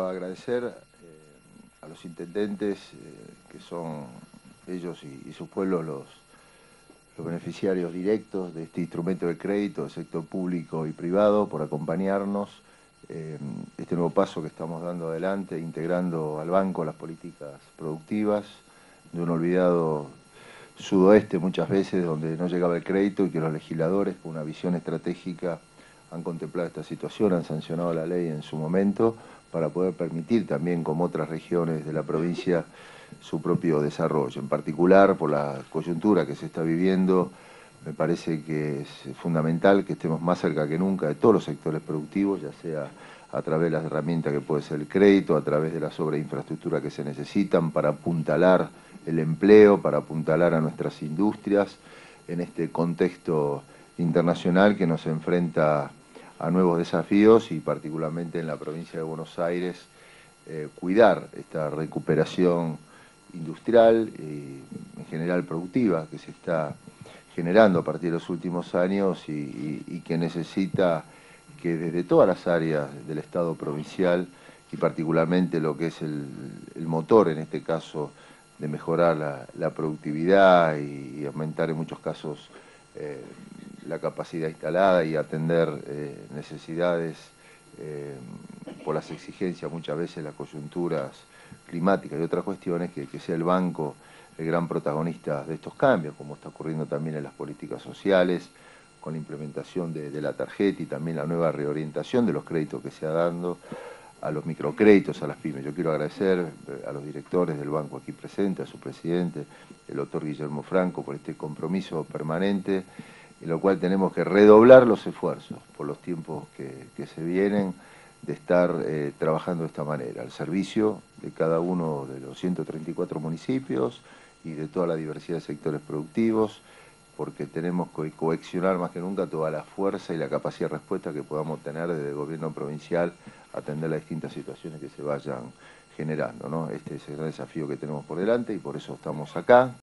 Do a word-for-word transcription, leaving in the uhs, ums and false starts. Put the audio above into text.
agradecer eh, a los intendentes, eh, que son ellos y, y sus pueblos los, los beneficiarios directos de este instrumento de crédito del sector público y privado, por acompañarnos. Eh, este nuevo paso que estamos dando adelante, integrando al banco las políticas productivas de un olvidado sudoeste muchas veces, donde no llegaba el crédito y que los legisladores, con una visión estratégica, han contemplado esta situación, han sancionado la ley en su momento para poder permitir también, como otras regiones de la provincia, su propio desarrollo. En particular, por la coyuntura que se está viviendo, me parece que es fundamental que estemos más cerca que nunca de todos los sectores productivos, ya sea a través de las herramientas que puede ser el crédito, a través de las obras de infraestructura que se necesitan para apuntalar el empleo, para apuntalar a nuestras industrias en este contexto internacional que nos enfrenta a nuevos desafíos y particularmente en la provincia de Buenos Aires, eh, cuidar esta recuperación industrial y en general productiva que se está generando a partir de los últimos años y, y, y que necesita que desde todas las áreas del Estado provincial y particularmente lo que es el, el motor, en este caso, de mejorar la, la productividad y, y aumentar en muchos casos eh, la capacidad instalada y atender eh, necesidades eh, por las exigencias, muchas veces las coyunturas climáticas y otras cuestiones, que, que sea el banco el gran protagonista de estos cambios, como está ocurriendo también en las políticas sociales, con la implementación de, de la tarjeta y también la nueva reorientación de los créditos que se ha dando a los microcréditos, a las pymes. Yo quiero agradecer a los directores del banco aquí presentes, a su presidente, el doctor Guillermo Franco, por este compromiso permanente, en lo cual tenemos que redoblar los esfuerzos por los tiempos que, que se vienen, de estar eh, trabajando de esta manera, al servicio de cada uno de los ciento treinta y cuatro municipios y de toda la diversidad de sectores productivos, porque tenemos que coaccionar más que nunca toda la fuerza y la capacidad de respuesta que podamos tener desde el gobierno provincial a atender las distintas situaciones que se vayan generando, ¿no? Este es el gran desafío que tenemos por delante y por eso estamos acá.